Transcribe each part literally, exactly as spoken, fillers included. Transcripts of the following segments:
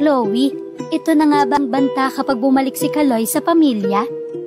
Chloe, ito na nga bang banta kapag bumalik si Kaloy sa pamilya?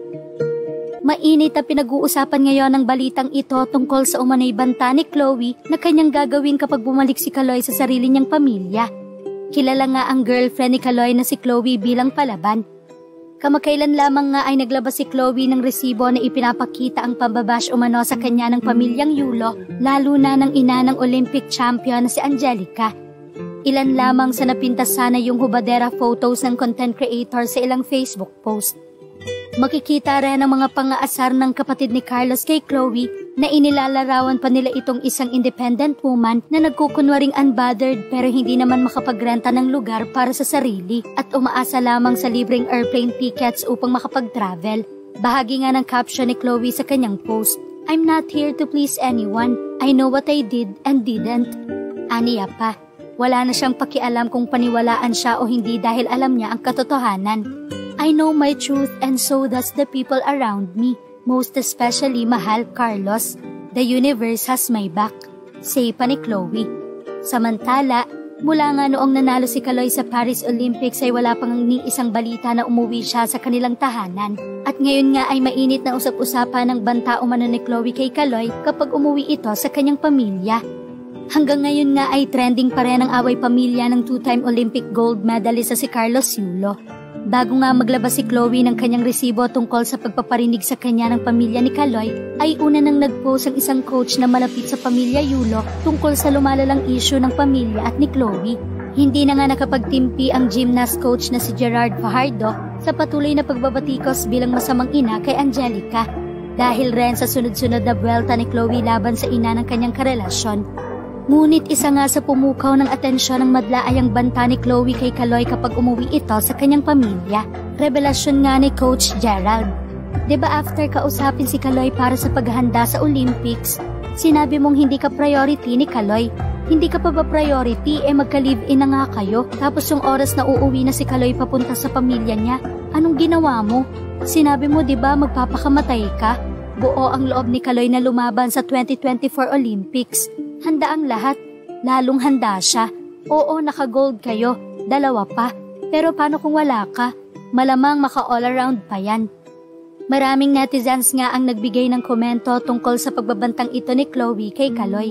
Mainit na pinag-uusapan ngayon ng balitang ito tungkol sa umano'y banta ni Chloe na kanyang gagawin kapag bumalik si Kaloy sa sarili niyang pamilya. Kilala nga ang girlfriend ni Kaloy na si Chloe bilang palaban. Kamakailan lamang nga ay naglabas si Chloe ng resibo na ipinapakita ang pambabash umano sa kanya ng pamilyang Yulo, lalo na ng ina ng Olympic champion na si Angelica. Ilan lamang sa napintas sana yung hubadera photos ng content creator sa ilang Facebook post. Makikita rin ang mga pang-aasar ng kapatid ni Carlos kay Chloe na inilalarawan pa nila itong isang independent woman na nagkukunwaring unbothered pero hindi naman makapagrenta ng lugar para sa sarili at umaasa lamang sa libreng airplane tickets upang makapag-travel. Bahagi nga ng caption ni Chloe sa kanyang post, "I'm not here to please anyone. I know what I did and didn't." Aniya pa, wala na siyang pakialam kung paniwalaan siya o hindi dahil alam niya ang katotohanan. "I know my truth and so does the people around me, most especially mahal Carlos. The universe has my back," say pa ni Chloe. Samantala, mula nga noong nanalo si Kaloy sa Paris Olympics ay wala pang ni isang balita na umuwi siya sa kanilang tahanan. At ngayon nga ay mainit na usap-usapan ng banta umano ni Chloe kay Kaloy kapag umuwi ito sa kanyang pamilya. Hanggang ngayon nga ay trending pa rin ang away pamilya ng two-time Olympic gold medalist sa si Carlos Yulo. Bago nga maglabas si Chloe ng kanyang resibo tungkol sa pagpaparinig sa kanya ng pamilya ni Kaloy, ay una nang nag-post ang isang coach na malapit sa pamilya Yulo tungkol sa lumalalang issue ng pamilya at ni Chloe. Hindi na nga nakapagtimpi ang gymnast coach na si Gerard Fajardo sa patuloy na pagbabatikos bilang masamang ina kay Angelica, dahil rin sa sunod-sunod na buwelta ni Chloe laban sa ina ng kanyang karelasyon. Ngunit isa nga sa pumukaw ng atensyon ng madla ay ang banta ni Chloe kay Kaloy kapag umuwi ito sa kanyang pamilya. Revelasyon nga ni Coach Gerald. Diba after kausapin si Kaloy para sa paghahanda sa Olympics, sinabi mong hindi ka priority ni Kaloy. Hindi ka pa ba priority, eh magka-live-in na nga kayo. Tapos yung oras na uuwi na si Kaloy papunta sa pamilya niya, anong ginawa mo? Sinabi mo diba magpapakamatay ka? Buo ang loob ni Kaloy na lumaban sa twenty twenty-four Olympics. Handa ang lahat, lalong handa siya. Oo, naka-gold kayo, dalawa pa. Pero paano kung wala ka? Malamang maka-all around pa yan. Maraming netizens nga ang nagbigay ng komento tungkol sa pagbabantang ito ni Chloe kay Kaloy.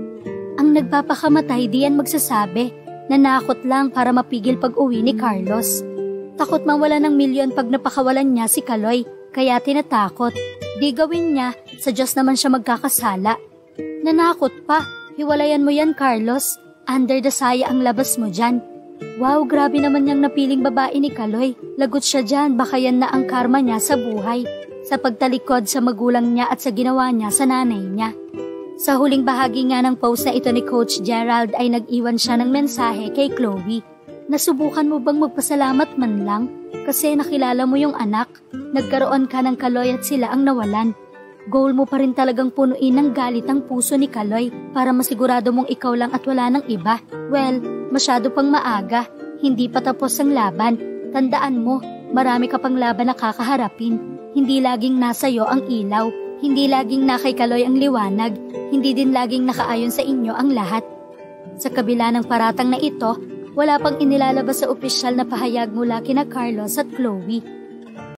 Ang nagpapakamatay diyan magsasabi, nanakot lang para mapigil pag-uwi ni Carlos. Takot mawala ng milyon pag napakawalan niya si Kaloy, kaya tinatakot. Di gawin niya, sa Diyos naman siya magkakasala. Nanakot pa. Hiwalayan mo yan, Carlos. Under the saya ang labas mo dyan. Wow, grabe naman yung napiling babae ni Kaloy. Lagot siya dyan, baka yan na ang karma niya sa buhay. Sa pagtalikod sa magulang niya at sa ginawa niya sa nanay niya. Sa huling bahagi nga ng post na ito ni Coach Gerald ay nag-iwan siya ng mensahe kay Chloe. Nasubukan mo bang magpasalamat man lang? Kasi nakilala mo yung anak. Nagkaroon ka ng Kaloy at sila ang nawalan. Goal mo pa rin talagang punuin ng galit ang puso ni Kaloy para masigurado mong ikaw lang at wala ng iba. Well, masyado pang maaga. Hindi pa tapos ang laban. Tandaan mo, marami ka pang laban na kakaharapin. Hindi laging nasa'yo ang ilaw. Hindi laging na kay Kaloy ang liwanag. Hindi din laging nakaayon sa inyo ang lahat. Sa kabila ng paratang na ito, wala pang inilalabas sa opisyal na pahayag mula kina Carlos at Chloe.